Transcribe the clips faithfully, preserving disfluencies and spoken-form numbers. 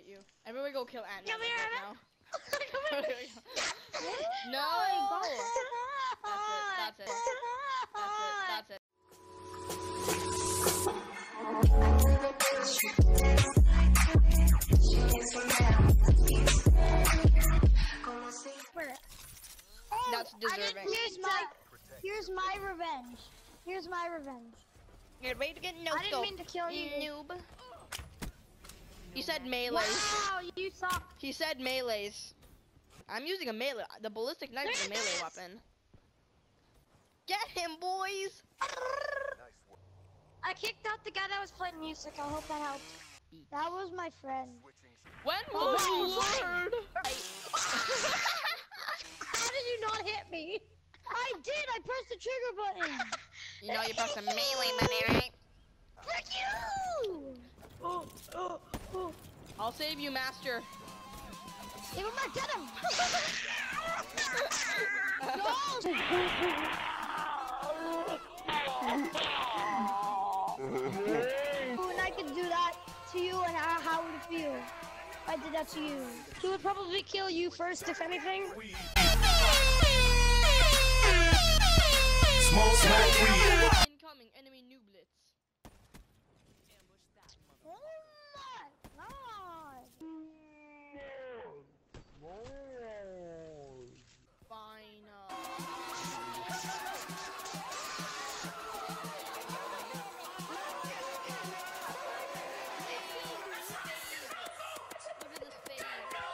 hate you. Everybody go kill Ant Come right here, now. No! That's it. That's it. That's it. That's it. Oh, That's deserving. Here's my, here's my revenge. Here's my revenge. You're ready to get no I didn't scope, mean to kill you. noob. He said melees. Wow, you suck. He said melees. I'm using a melee. The ballistic knife is a melee weapon. Get him, boys! I kicked out the guy that was playing music. I hope that helped. That was my friend. When will you learn? How did you not hit me? I did. I pressed the trigger button. You know you pressed the melee button, right? Frick you! Oh, oh, oh. I'll save you, master. Give him back, get him! No! And I could do that to you, and how, how would it feel if I did that to you? He would probably kill you first, if anything. Smoke, smoke, weed. Incoming enemy nooblets. Oh my god! Fine. Look at this face.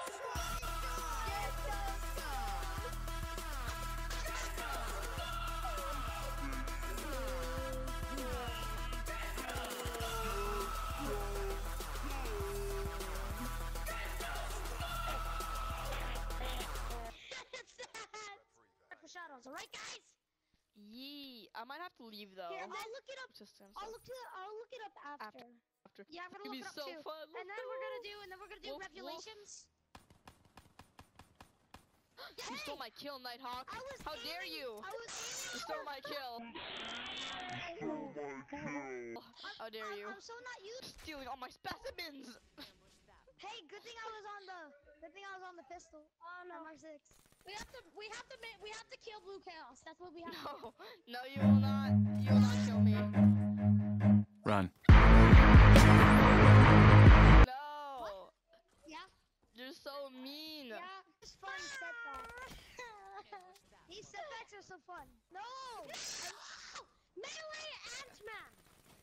Shadows, alright guys? Yee. I might have to leave though. Here, I'll look it up. Systems. I'll look it. I'll look it up after. After. Yeah, I'm gonna It'll look be it up so too. fun. And then we're gonna do, and then we're gonna do Wolf, revelations. You stole my kill, Nighthawk. I was How dare aiming- you? I was You stole my kill. How dare I'm, you? I'm so not used. Stealing all my specimens. Hey, good thing I was on the. Good thing I was on the pistol. Oh no. M R six. We have to. We have to. We have to kill Blue Chaos. That's what we have. To No, no, you will not. You will not kill me. Run. No. Yeah. You're so mean. Yeah. It's fun setback. These setbacks are so fun. No. Melee Ant-Man.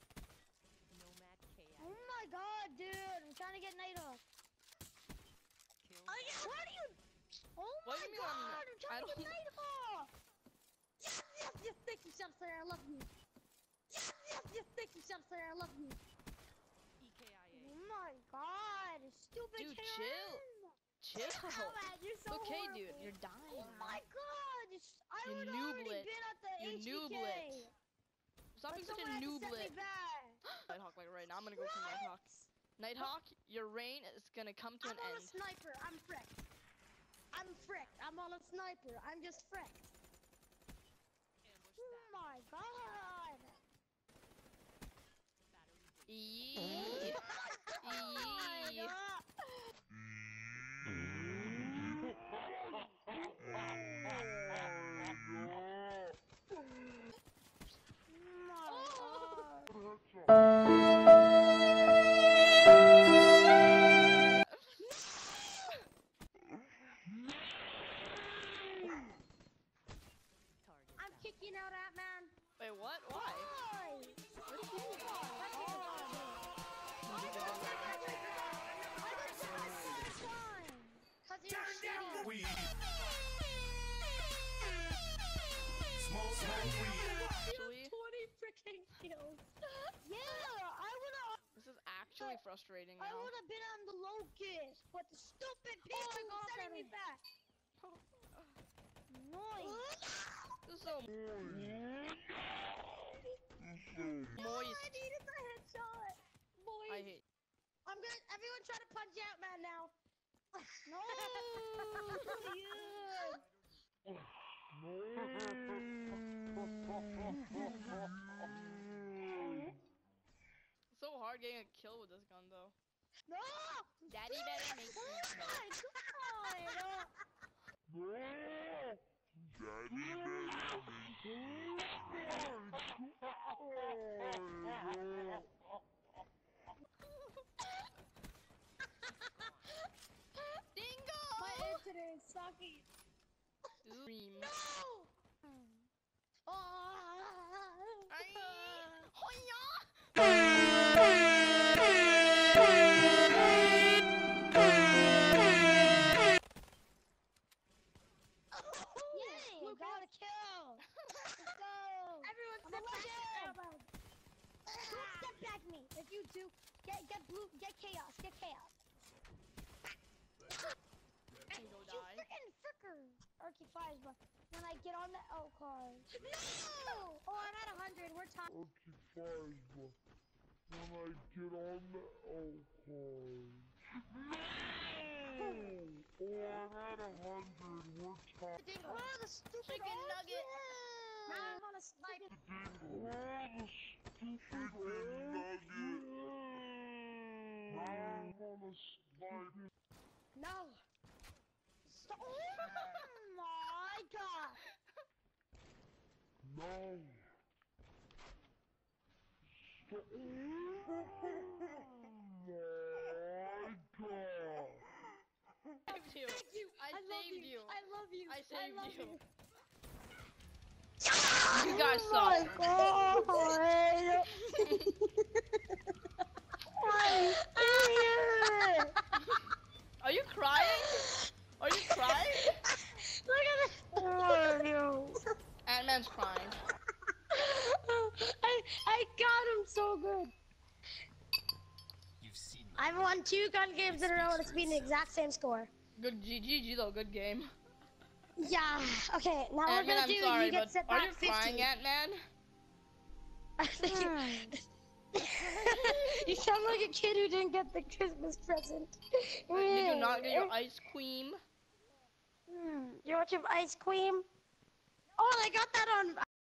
Oh my god, dude! I'm trying to get Nighthawk. Oh yeah, what are you? Oh What my do you mean I'm- god, I'm trying I to get don't- Nighthawk! Yes, yes, yes, thank you, Shamsar, I love you. Yes, yes, yes, thank you, Shamsar, I love you. Oh my god, stupid Dude, K R M. chill. Chill. Oh man, you're so Okay, horrible. dude, you're dying. Oh my god, it's, I You would already nooblet. been at the You H B K. nooblet. Stop But being such a someone had to set me nooblet. back. Nighthawk, like right now, I'm gonna go for Nighthawk. Nighthawk, your reign is gonna come to I'm an on end. a sniper. I'm fricked. I'm fricked. I'm on a sniper. I'm just fricked. Oh my god. Yee. Oh my Yee. god. Oh my god. I'm kicking out Ant-Man. Wait, what? Why? Why? Cause you're shitty. Weed. Smoke, smoke, weed. Actually, twenty freaking kills. Yeah, I would've. this is actually frustrating I now. would've been on the locust, but the stupid people Oh, were setting me back. Noise. This is so moist. I needed the headshot. Boys. I hate. I'm gonna. Everyone try to punch out, man. Now. No. Yeah. It's so hard getting a kill with this gun, though. No! Daddy better make Oh sense. my god! Dingo! My internet is sucking. Dream. No! Oh. Ay. Hoya! Yay! We got a kill! Let's go! Everyone step back! Don't step back me! If you do, get get blue, get chaos, get chaos. Dingo You die. freaking fricker! Arky fires, but when I get on the L card. No! Oh, I'm at a hundred. We're top. Okay, fine, but when I get on the L card. No! Oh, I'm at a hundred. We're top. Dingo. Oh, the stupid Chicken old nugget. kid. Now I'm on a snipe. Oh, the stupid nugget. Now I'm on a snipe. No. Stop. Oh my god. No. Stop. Oh my god. Saved you. Thank you. I love saved you. I love you. I saved love you. you. You guys Oh my suck. god. My ear. Are you crying? Are you crying? Look at this. Oh no. Ant-Man's crying. I I got him so good. You've seen I've won two gun games in a row and it's been the exact same score. Good G G though, good game. Yeah. Okay, now we're Ant-Man, gonna I'm do sorry, you get but set are back you fifty. crying, Ant-Man? You sound like a kid who didn't get the Christmas present. Did you not get your ice cream? Hmm, you want your ice cream? Oh, I got that on